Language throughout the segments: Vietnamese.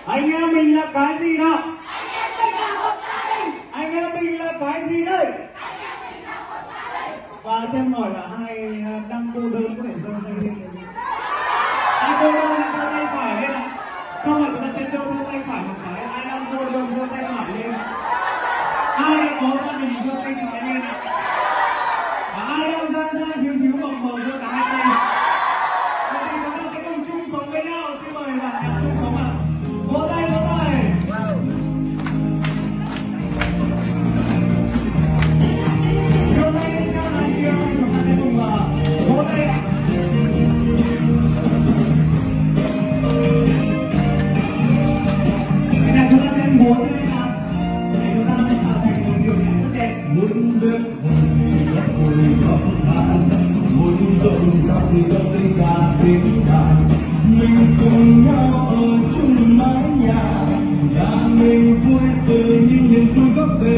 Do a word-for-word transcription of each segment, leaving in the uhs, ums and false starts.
Anh em mình là cái gì nào? Anh em mình là một gia đình. Anh em mình là cái gì đây? Anh em mình là một gia đình. Và cho em hỏi là ai đang cô đơn có thể giơ tay lên được không? Ai cô đơn thì giơ tay phải lên ạ. Không, là chúng ta sẽ giơ tay phải một cái. Ai đang cô đơn giơ tay phải lên. Ai đang có gia đình giơ tay trái lên. Và ai đang ra ra xíu xíu bồng bầu giơ cả hai tay. Vậy thì chúng ta sẽ cùng chung sống với nhau. Xin mời bạn nhạc chung sống ạ. Vỗ tay, vỗ tay. Giơ tay lên nhau là chiều. Chúng ta sẽ cùng vỗ tay ạ. Bây giờ chúng ta sẽ múa lên nào. Để chúng ta sẽ tạo thành một điều nhạc rất đẹp. Muốn biết hồi góc hồi góc thản, muốn rộn ràng thì có tình cả tiếng đàn, mình cùng nhau ở chung mái nhà, nhà mình vui từ những niềm vui gấp về.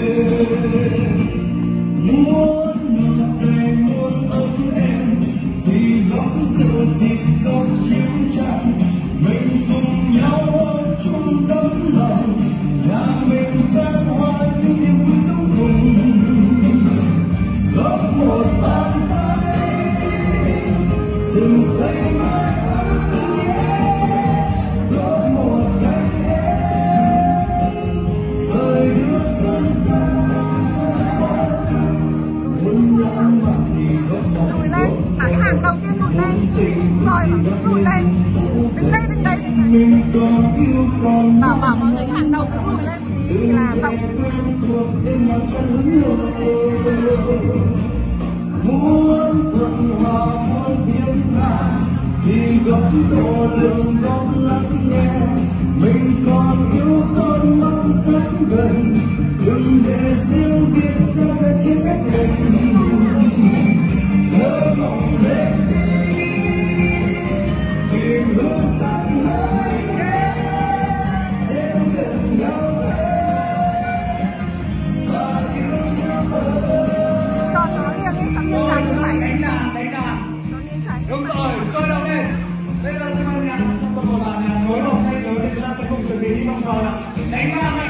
Muốn nở say muốn ấm êm thì góc rượu thì góc chiếu tràn, mình cùng nhau ở chung tấm lòng, nhà mình tràn hoa những niềm vui sống cùng. Góp một bàn tay rừng xây mãi ấm nhé, góp một cánh em thời đưa xuân sang, muốn lãng mạn thì góp một Lùi lên, cái hàng đầu tiên lùi lên, rồi lùi lên, đứng đây, đứng đây. mình còn yêu còn Bảo bảo mọi người hàng đầu cứ lùi lên một tí thì là xong. Muốn thuận hòa muốn thiên hạ thì góc độ lượng góc lắng nghe, mình còn yêu con mắt rất gần, đừng để riêng biệt xa ra trên cách mình. Nhớ mong lên đi tìm hướng sáng mai nhé, em gần nhau và yêu nhau hơn. Cho nó liêng đi, tắm liêng trái như vậy. Đánh đàn, đánh đàn. Cho liêng trái như Đúng vậy. rồi, sôi động lên. Bây giờ xin mời nhạc trong một bản nhạc nối lòng tay tới để chúng ta sẽ cùng chuẩn bị đi vòng tròn nào. Đánh đàn,